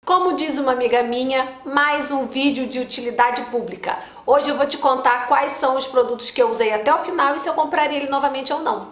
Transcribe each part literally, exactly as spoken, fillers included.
Como diz uma amiga minha, mais um vídeo de utilidade pública. Hoje eu vou te contar quais são os produtos que eu usei até o final e se eu compraria ele novamente ou não.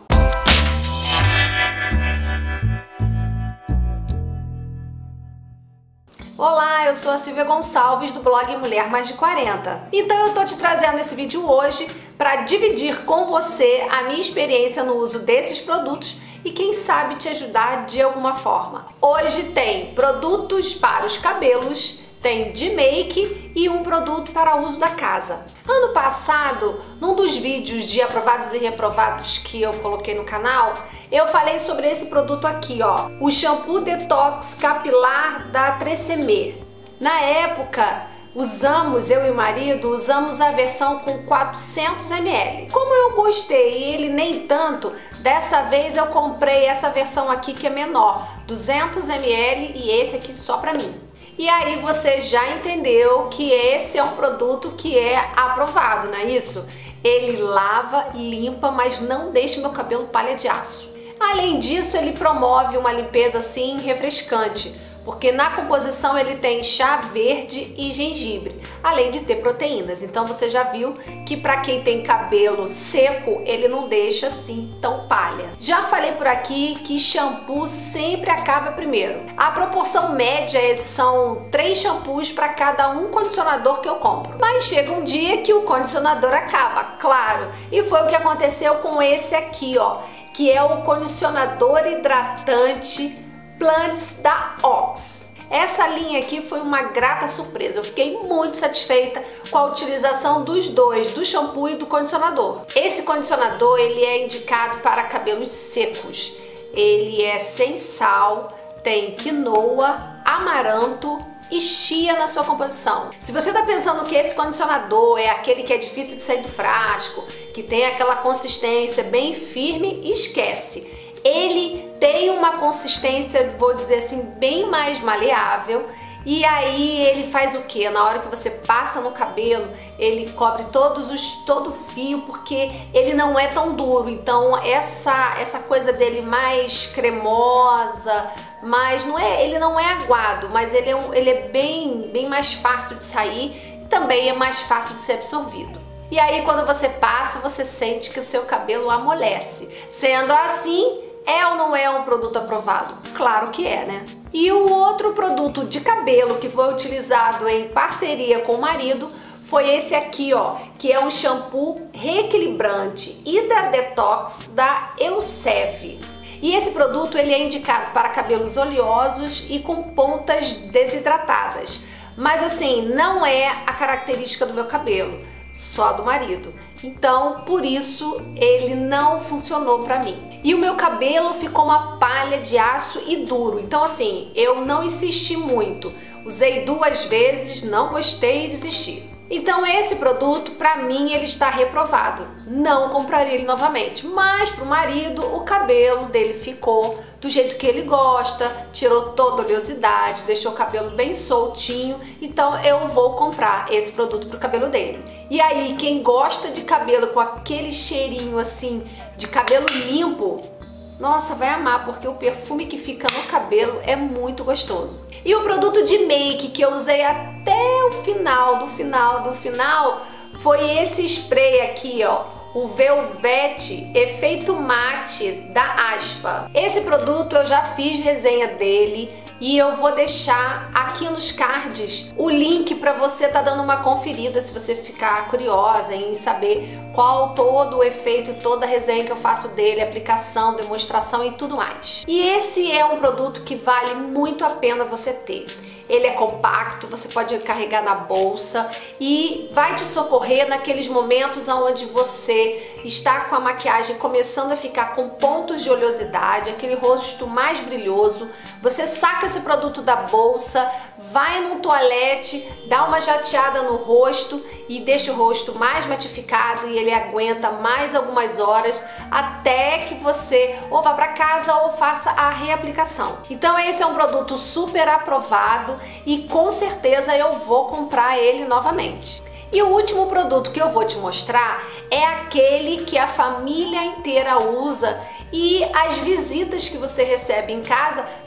Olá, eu sou a Silvia Gonçalves do blog Mulher Mais de quarenta. Então eu tô te trazendo esse vídeo hoje para dividir com você a minha experiência no uso desses produtos e quem sabe te ajudar de alguma forma. Hoje tem produtos para os cabelos, tem de make e um produto para uso da casa. Ano passado, num dos vídeos de aprovados e reprovados que eu coloquei no canal, eu falei sobre esse produto aqui, ó, o shampoo detox capilar da Tresemmé. Na época, usamos, eu e o marido, usamos a versão com quatrocentos mililitros. Como eu gostei e ele nem tanto, dessa vez eu comprei essa versão aqui que é menor, duzentos mililitros, e esse aqui só pra mim. E aí você já entendeu que esse é um produto que é aprovado, não é isso? Ele lava, limpa, mas não deixa meu cabelo palha de aço. Além disso, ele promove uma limpeza assim refrescante, porque na composição ele tem chá verde e gengibre, além de ter proteínas. Então você já viu que para quem tem cabelo seco, ele não deixa assim tão palha. Já falei por aqui que shampoo sempre acaba primeiro. A proporção média são três shampoos para cada um condicionador que eu compro. Mas chega um dia que o condicionador acaba, claro. E foi o que aconteceu com esse aqui, ó, que é o condicionador hidratante Plants da Ox. Essa linha aqui foi uma grata surpresa. Eu fiquei muito satisfeita com a utilização dos dois, do shampoo e do condicionador. Esse condicionador ele é indicado para cabelos secos. Ele é sem sal, tem quinoa, amaranto e chia na sua composição. Se você está pensando que esse condicionador é aquele que é difícil de sair do frasco, que tem aquela consistência bem firme, esquece. Ele tem uma consistência, vou dizer assim, bem mais maleável. E aí ele faz o que? Na hora que você passa no cabelo, ele cobre todos os, todo o fio, porque ele não é tão duro. Então essa, essa coisa dele mais cremosa, mas não é, ele não é aguado, mas ele é, um, ele é bem, bem mais fácil de sair e também é mais fácil de ser absorvido. E aí quando você passa, você sente que o seu cabelo amolece. Sendo assim, é ou não é um produto aprovado? Claro que é, né? E o outro produto de cabelo que foi utilizado em parceria com o marido foi esse aqui, ó, que é um shampoo reequilibrante Hydra Detox da Elseve. E esse produto ele é indicado para cabelos oleosos e com pontas desidratadas. Mas assim, não é a característica do meu cabelo, só do marido. Então, por isso, ele não funcionou pra mim. E o meu cabelo ficou uma palha de aço e duro. Então, assim, eu não insisti muito. Usei duas vezes, não gostei e desisti. Então, esse produto, pra mim, ele está reprovado. Não compraria ele novamente. Mas, pro marido, o cabelo dele ficou do jeito que ele gosta, tirou toda a oleosidade, deixou o cabelo bem soltinho. Então, eu vou comprar esse produto pro cabelo dele. E aí, quem gosta de cabelo com aquele cheirinho assim, de cabelo limpo, nossa, vai amar, porque o perfume que fica no cabelo é muito gostoso. E o produto de make que eu usei até o final, do final, do final, foi esse spray aqui, ó, o Velvet Efeito Mate da Aspa. Esse produto eu já fiz resenha dele e eu vou deixar aqui nos cards o link para você tá dando uma conferida se você ficar curiosa em saber qual todo o efeito e toda a resenha que eu faço dele, aplicação, demonstração e tudo mais. E esse é um produto que vale muito a pena você ter. Ele é compacto, você pode carregar na bolsa e vai te socorrer naqueles momentos onde você está com a maquiagem começando a ficar com pontos de oleosidade, aquele rosto mais brilhoso. Você saca esse produto da bolsa, vai no toalete, dá uma jateada no rosto e deixa o rosto mais matificado e ele aguenta mais algumas horas até que você ou vá para casa ou faça a reaplicação. Então esse é um produto super aprovado e com certeza eu vou comprar ele novamente. E o último produto que eu vou te mostrar é aquele que a família inteira usa e as visitas que você recebe em casa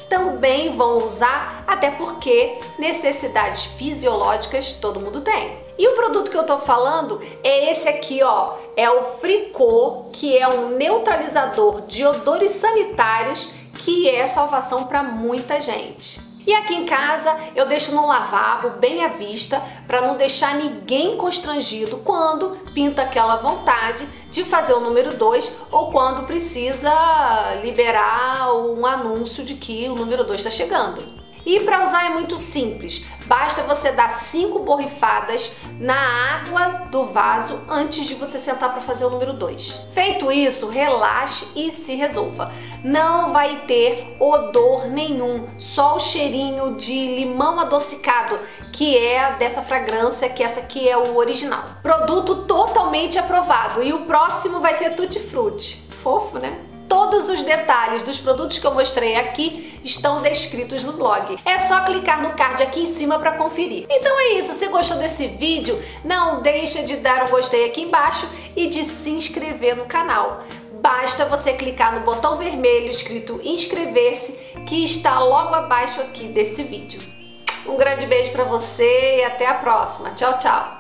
também vão usar, até porque necessidades fisiológicas todo mundo tem. E o produto que eu tô falando é esse aqui, ó, é o Fricô, que é um neutralizador de odores sanitários que é salvação para muita gente. E aqui em casa eu deixo no lavabo bem à vista para não deixar ninguém constrangido quando pinta aquela vontade de fazer o número dois ou quando precisa liberar um anúncio de que o número dois está chegando. E para usar é muito simples, basta você dar cinco borrifadas na água do vaso antes de você sentar para fazer o número dois. Feito isso, relaxe e se resolva. Não vai ter odor nenhum, só o cheirinho de limão adocicado, que é dessa fragrância, que essa aqui é o original. Produto totalmente aprovado e o próximo vai ser Tutti Frutti. Fofo, né? Todos os detalhes dos produtos que eu mostrei aqui estão descritos no blog. É só clicar no card aqui em cima para conferir. Então é isso, se gostou desse vídeo, não deixa de dar um gostei aqui embaixo e de se inscrever no canal. Basta você clicar no botão vermelho escrito inscrever-se, que está logo abaixo aqui desse vídeo. Um grande beijo para você e até a próxima. Tchau, tchau!